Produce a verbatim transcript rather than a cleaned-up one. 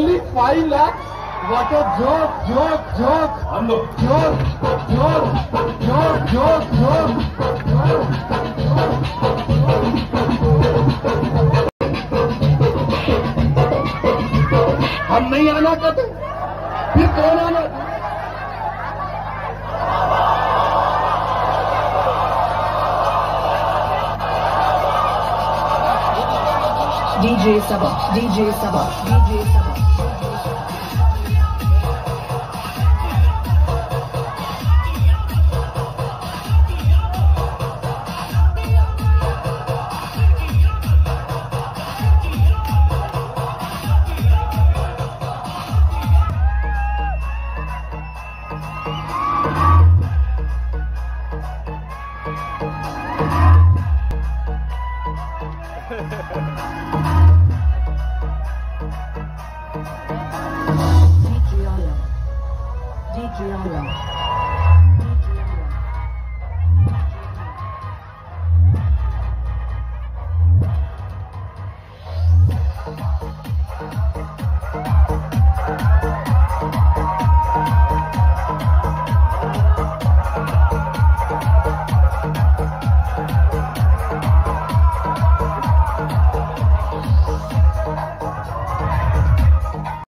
only five lakhs. What a joke, joke, joke. हम लोग Joke, joke, joke, joke, joke. हम नहीं आना कहते, फिर कौन आना? D J Sabah, D J Sabah, D J Sabah. D J Alam, D J Alam.